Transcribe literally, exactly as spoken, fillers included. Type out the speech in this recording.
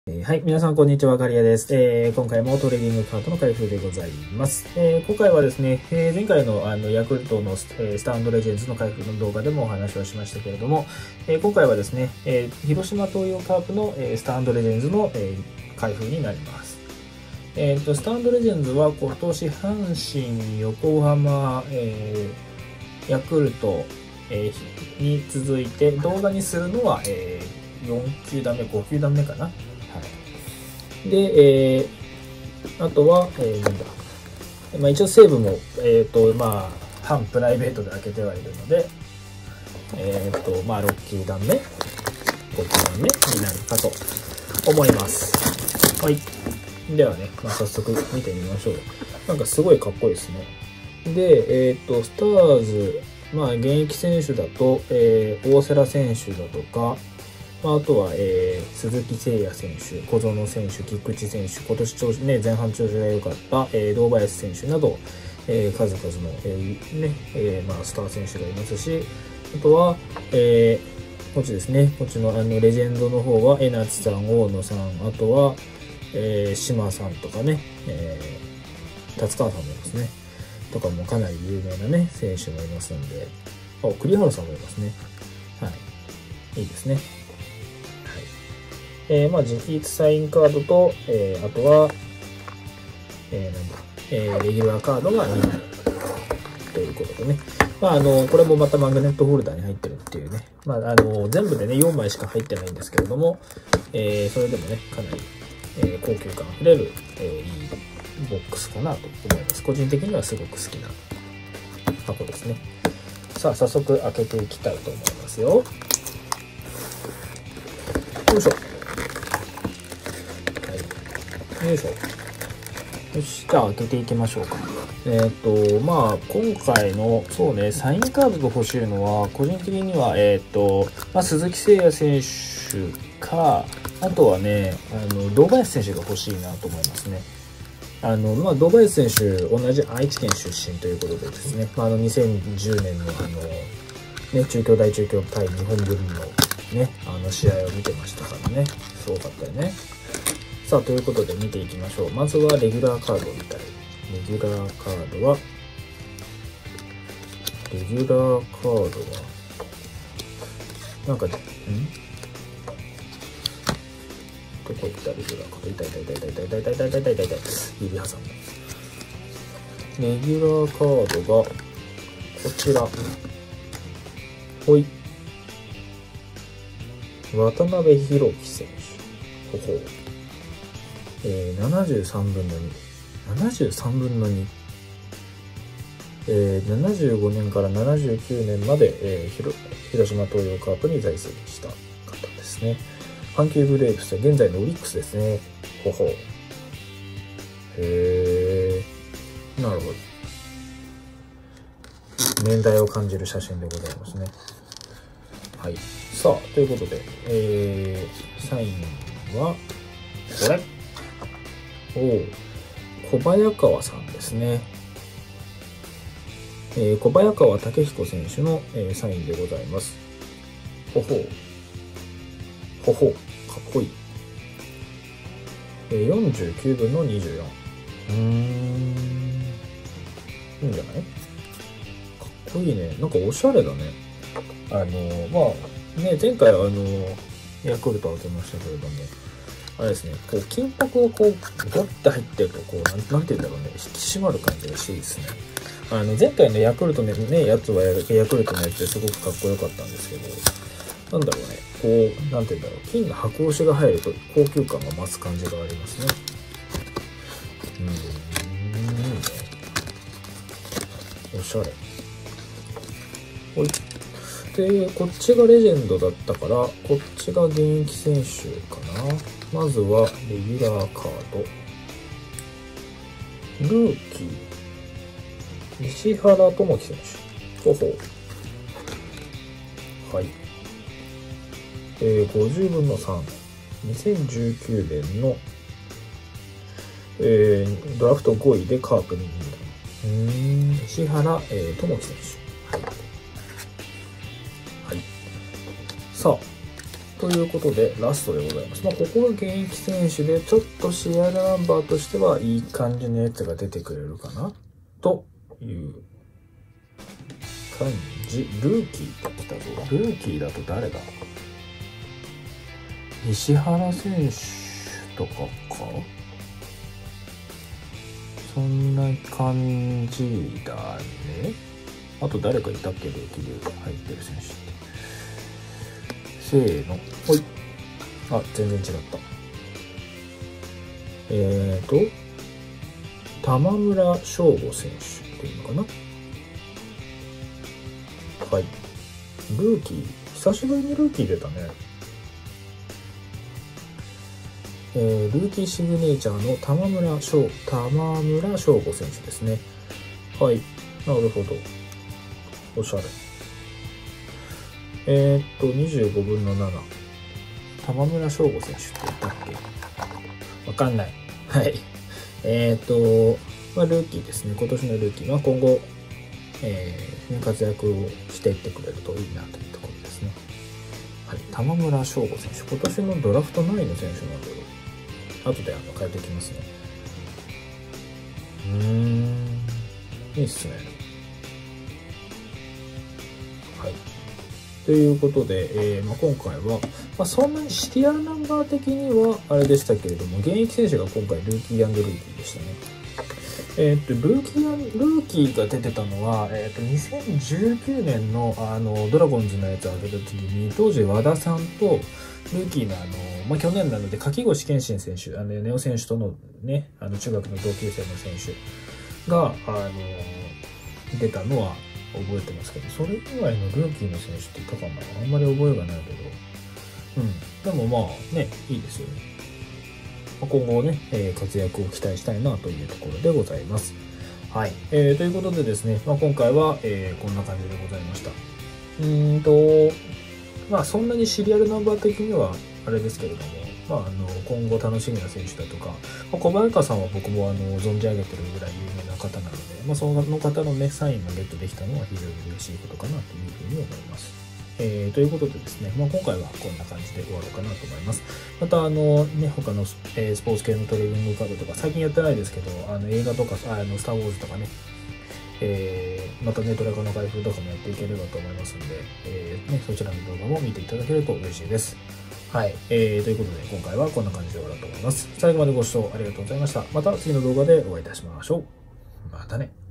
えーはい、皆さんこんにちは、ガリアです。えー今回もトレーディングカードの開封でございます。えー今回はですね、えー前回のあのヤクルトのス、えースタンドレジェンズの開封の動画でもお話をしましたけれども、えー今回はですね、えー広島東洋カープの、えースタンドレジェンズの、えー開封になります。えーと、スタンドレジェンズは今年阪神、横浜、えーヤクルト、えーに続いて動画にするのは、えーよん球団目、ご球団目かな。はい、で、えー、あとは、えー、なんだ、まあ、一応西武も、えーとまあ、半プライベートで開けてはいるので、えーとまあ、ろく球団目、ご球団目になるかと思います。はい。ではね、まあ、早速見てみましょう。なんかすごいかっこいいですね。で、えっと、スターズ、まあ、現役選手だと、えー、大瀬良選手だとか、まあ、あとは、えー、鈴木誠也選手、小園選手、菊池選手、今年調子、ね、前半調子が良かった、えー、堂林選手など、えー、数々の、えーねえーまあ、スター選手がいますし、あとは、えー、こっちですね、こっちのあのレジェンドの方は、江夏さん、大野さん、あとは、えー、島さんとかね、えー、達川さんもいますね。とかもかなり有名なね、選手もいますんで、あ、栗原さんもいますね。はい。いいですね。えー、まあ、直筆サインカードと、えー、あとは、えー、なんだ、えー、レギュラーカードがにまいということでね。まあ、あの、これもまたマグネットホルダーに入ってるっていうね。まあ、あの、全部でね、よんまいしか入ってないんですけれども、えー、それでもね、かなり、えー、高級感あふれる、えー、いいボックスかなと思います。個人的にはすごく好きな箱ですね。さあ、早速開けていきたいと思いますよ。よいしょ。よいしょ。よし、じゃあ開けていきましょうか。えっと、まあ、今回の、そうね、サインカードが欲しいのは、個人的には、えっと、まあ、鈴木誠也選手か、あとはね、あの、堂林選手が欲しいなと思いますね。あの、まあ、堂林選手、同じ愛知県出身ということでですね、まあ、あの、にせんじゅうねんの、あの、ね、中京大中京対日本文のね、あの、試合を見てましたからね、すごかったよね。さあ、ということで見ていきましょう。まずはレギュラーカードを見たい。レギュラーカードは、レギュラーカードは、なんか、んどこ行ったレギュラーカード痛い痛い痛い痛い痛い痛い痛い痛い痛い痛い痛い痛い指挟んだ。レギュラーカードが、こちら。ほい。渡辺裕樹選手。ほほう。えー、ななじゅうさんぶんのに。ななじゅうさんぶんのに。えー、ななじゅうごねんからななじゅうきゅうねんまで、えー、広, 広島東洋カープに在籍した方ですね。阪急ブレーブスで現在のオリックスですね。ほほう。へー。なるほど。年代を感じる写真でございますね。はい。さあ、ということで、えー、サインは、これ。おお、小早川さんですね。えー、小早川武彦選手の、えー、サインでございます。ほほう。ほほう。かっこいい。えー、よんじゅうきゅうぶんのにじゅうよん。うーん。いいんじゃない？かっこいいね。なんかおしゃれだね。あのー、まあ、ね、前回はあのー、ヤクルトを開けましたけれども、あれですね、こう金箔をこうゴッて入ってるとこうなん、なんて言うんだろうね、引き締まる感じがしていいですね。あの前回のヤクルトのねやつはヤクルトのやつですごくかっこよかったんですけど、なんだろうね、こうなんて言うんだろう、金の箔押しが入ると高級感が増す感じがありますね。うーん、いいね。おしゃれ。ほい。で、こっちがレジェンドだったから、こっちが現役選手かな。まずは、レギュラーカード。ルーキー。石原智樹選手。ほほう。はい。えー、ごじゅうぶんのさん。にせんじゅうきゅうねんの、えー、ドラフトごいでカープに入団。うーん、石原、えー、智樹選手。はい。はい。さあ、 ということで、ラストでございます。まあ、ここが現役選手で、ちょっとシリアルナンバーとしてはいい感じのやつが出てくれるかなという感じ。ルーキーって来たぞ。ルーキーだと誰だ？石原選手とかか？そんな感じだね。あと誰かいたっけ？ルーキーで入ってる選手って。せーの。ほい。あ、全然違った。えーと、玉村翔吾選手っていうのかな。はい。ルーキー。久しぶりにルーキー出たね。えー、ルーキーシグネチャーの玉村翔、玉村翔吾選手ですね。はい。なるほど。おしゃれ。えー、っと、にじゅうごぶんのなな。玉村翔吾選手って言ったっけ？わかんない。はい。えー、っと、まあ、ルーキーですね。今年のルーキーは今後、えー、活躍をしていってくれるといいなというところですね。はい。玉村翔吾選手。今年のドラフト何位の選手なんだろう。後であの変えておきますね。うーん。いいっすね。はい。ということで、えーまあ、今回は、まあ、そんなにシリアルナンバー的にはあれでしたけれども、現役選手が今回ルーキー&ルーキーでしたね。えー、っとルーキー&ルーキーが出てたのは、えー、っとにせんじゅうきゅうねんのあのドラゴンズのやつを上げた時に、当時和田さんとルーキーのあの、まあ、去年なので柿越健信選手、あのネオ選手とのね、あの中学の同級生の選手があの出たのは覚えてますけど、それ以外のルーキーの選手っていたかな？あんまり覚えがないけど。うん。でもまあね、いいですよね。今後ね、えー、活躍を期待したいなというところでございます。はい。えー、ということでですね、まあ、今回は、えー、こんな感じでございました。うーんと、まあそんなにシリアルナンバー的にはあれですけれども、まあ、あの今後楽しみな選手だとか、まあ、小早川さんは僕もあの存じ上げてるぐらい有名な方なので、まあ、その方のね、サインがゲットできたのは非常に嬉しいことかなというふうに思います。えー、ということでですね、まあ、今回はこんな感じで終わろうかなと思います。また、あのね、他の、えー、スポーツ系のトレーニングカードとか、最近やってないですけど、あの映画とか、あのスター・ウォーズとかね、えー、またね、トラカの開封とかもやっていければと思いますので、えーね、そちらの動画も見ていただけると嬉しいです。はい、えー。ということで、今回はこんな感じで終わろうと思います。最後までご視聴ありがとうございました。また次の動画でお会いいたしましょう。またね。